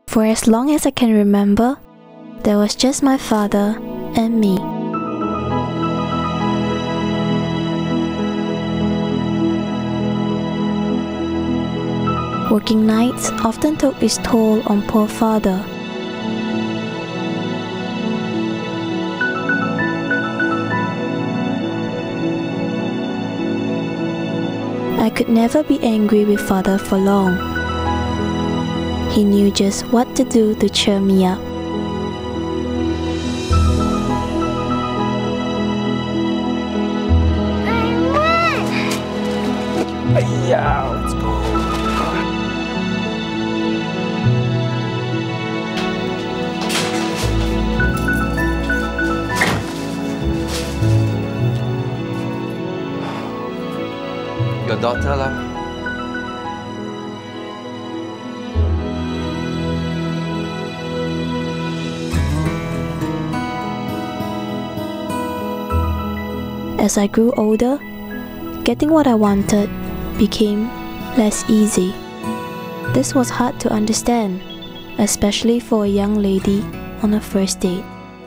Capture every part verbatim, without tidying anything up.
For as long as I can remember, there was just my father and me. Working nights often took its toll on poor father. I could never be angry with father for long. He knew just what to do to cheer me up. Yeah, let's go. Your daughter lah. As I grew older, getting what I wanted became less easy. This was hard to understand, especially for a young lady on a first date.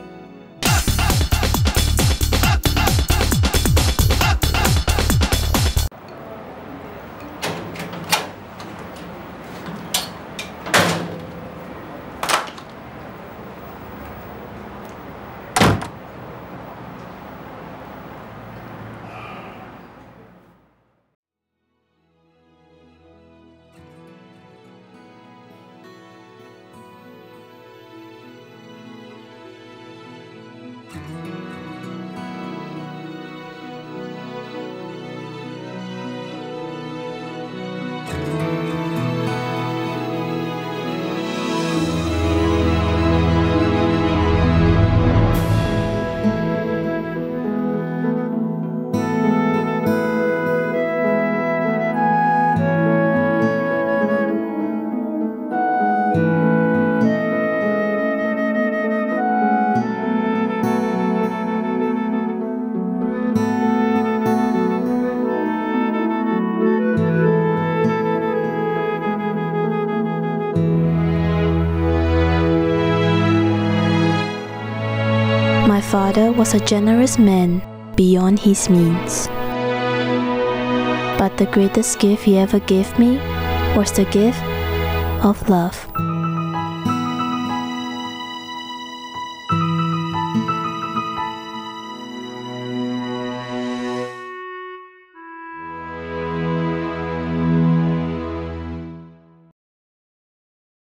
My father was a generous man beyond his means. But the greatest gift he ever gave me was the gift of love.